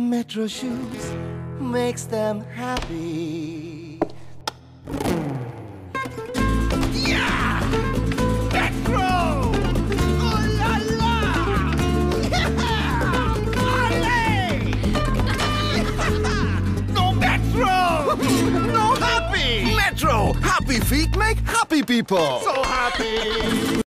Metro shoes makes them happy. Yeah! Metro! Oh la la! Yeah! Allez! No Metro! No happy! Metro! Happy feet make happy people! So happy!